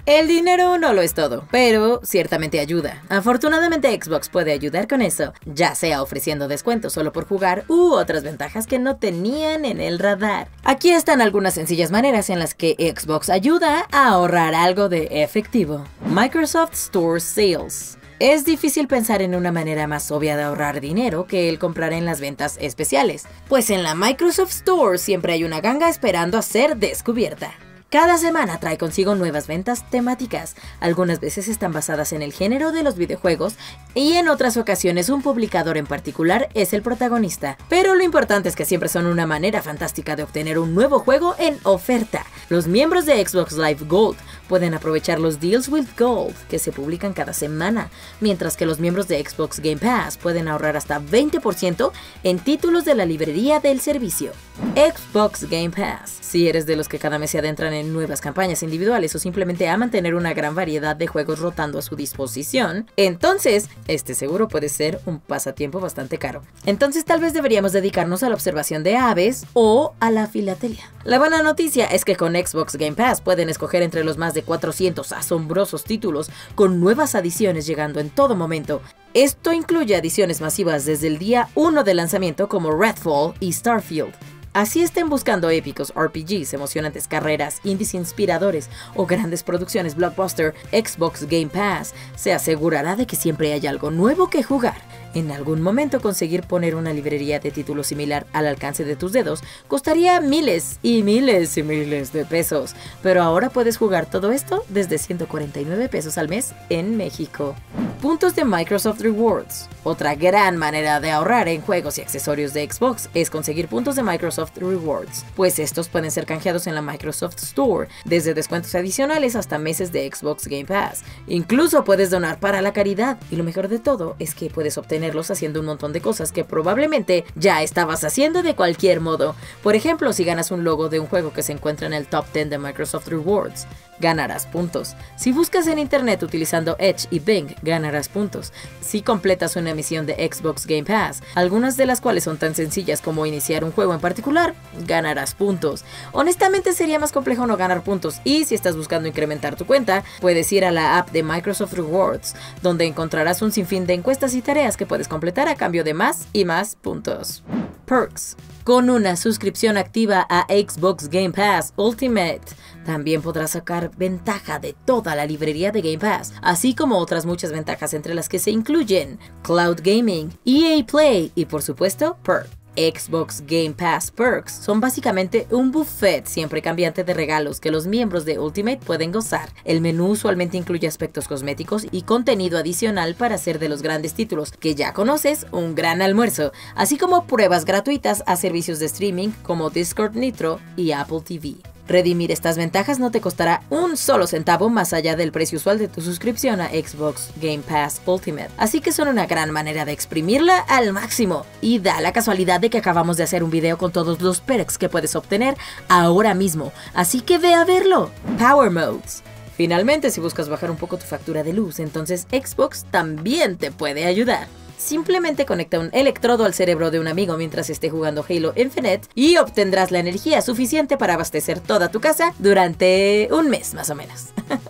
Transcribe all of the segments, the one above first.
El dinero no lo es todo, pero ciertamente ayuda. Afortunadamente Xbox puede ayudar con eso, ya sea ofreciendo descuentos solo por jugar u otras ventajas que no tenían en el radar. Aquí están algunas sencillas maneras en las que Xbox ayuda a ahorrar algo de efectivo. Microsoft Store Sales. Es difícil pensar en una manera más obvia de ahorrar dinero que el comprar en las ventas especiales, pues en la Microsoft Store siempre hay una ganga esperando a ser descubierta. Cada semana trae consigo nuevas ventas temáticas, algunas veces están basadas en el género de los videojuegos y en otras ocasiones un publicador en particular es el protagonista. Pero lo importante es que siempre son una manera fantástica de obtener un nuevo juego en oferta. Los miembros de Xbox Live Gold pueden aprovechar los Deals with Gold que se publican cada semana, mientras que los miembros de Xbox Game Pass pueden ahorrar hasta 20% en títulos de la librería del servicio. Xbox Game Pass. Si eres de los que cada mes se adentran en nuevas campañas individuales o simplemente aman tener una gran variedad de juegos rotando a su disposición, entonces este seguro puede ser un pasatiempo bastante caro. Entonces tal vez deberíamos dedicarnos a la observación de aves o a la filatelia. La buena noticia es que con Xbox Game Pass pueden escoger entre los más de 400 asombrosos títulos con nuevas adiciones llegando en todo momento. Esto incluye adiciones masivas desde el día 1 de lanzamiento como Redfall y Starfield. Así estén buscando épicos RPGs, emocionantes carreras, indies inspiradores o grandes producciones blockbuster, Xbox Game Pass se asegurará de que siempre haya algo nuevo que jugar. En algún momento conseguir poner una librería de títulos similar al alcance de tus dedos costaría miles y miles y miles de pesos, pero ahora puedes jugar todo esto desde 149 pesos al mes en México. Puntos de Microsoft Rewards. Otra gran manera de ahorrar en juegos y accesorios de Xbox es conseguir puntos de Microsoft Rewards, pues estos pueden ser canjeados en la Microsoft Store, desde descuentos adicionales hasta meses de Xbox Game Pass. Incluso puedes donar para la caridad, y lo mejor de todo es que puedes obtenerlos haciendo un montón de cosas que probablemente ya estabas haciendo de cualquier modo. Por ejemplo, si ganas un logo de un juego que se encuentra en el top 10 de Microsoft Rewards, ganarás puntos. Si buscas en internet utilizando Edge y Bing, ganarás puntos. Si completas una misión de Xbox Game Pass, algunas de las cuales son tan sencillas como iniciar un juego en particular, ganarás puntos. Honestamente sería más complejo no ganar puntos, y si estás buscando incrementar tu cuenta, puedes ir a la app de Microsoft Rewards, donde encontrarás un sinfín de encuestas y tareas que puedes completar a cambio de más y más puntos. Perks. Con una suscripción activa a Xbox Game Pass Ultimate, también podrás sacar ventaja de toda la librería de Game Pass, así como otras muchas ventajas entre las que se incluyen Cloud Gaming, EA Play y por supuesto Perks. Xbox Game Pass Perks son básicamente un buffet siempre cambiante de regalos que los miembros de Ultimate pueden gozar. El menú usualmente incluye aspectos cosméticos y contenido adicional para hacer de los grandes títulos que ya conoces un gran almuerzo, así como pruebas gratuitas a servicios de streaming como Discord Nitro y Apple TV. Redimir estas ventajas no te costará un solo centavo más allá del precio usual de tu suscripción a Xbox Game Pass Ultimate, así que son una gran manera de exprimirla al máximo. Y da la casualidad de que acabamos de hacer un video con todos los perks que puedes obtener ahora mismo, así que ve a verlo. Power Modes. Finalmente, si buscas bajar un poco tu factura de luz, entonces Xbox también te puede ayudar. Simplemente conecta un electrodo al cerebro de un amigo mientras esté jugando Halo Infinite y obtendrás la energía suficiente para abastecer toda tu casa durante un mes más o menos.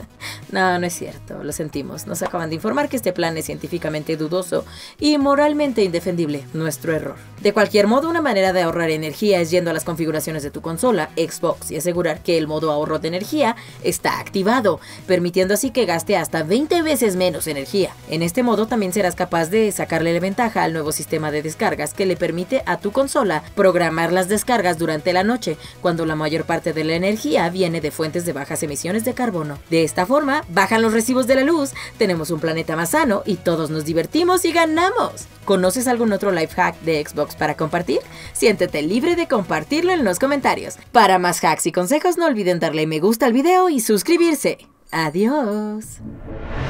No, no es cierto, lo sentimos. Nos acaban de informar que este plan es científicamente dudoso y moralmente indefendible, nuestro error. De cualquier modo, una manera de ahorrar energía es yendo a las configuraciones de tu consola, Xbox, y asegurar que el modo ahorro de energía está activado, permitiendo así que gaste hasta 20 veces menos energía. En este modo también serás capaz de sacarle la ventaja al nuevo sistema de descargas que le permite a tu consola programar las descargas durante la noche, cuando la mayor parte de la energía viene de fuentes de bajas emisiones de carbono. De esta forma, bajan los recibos de la luz, tenemos un planeta más sano y todos nos divertimos y ganamos. ¿Conoces algún otro life hack de Xbox para compartir? Siéntete libre de compartirlo en los comentarios. Para más hacks y consejos no olviden darle me gusta al video y suscribirse. Adiós.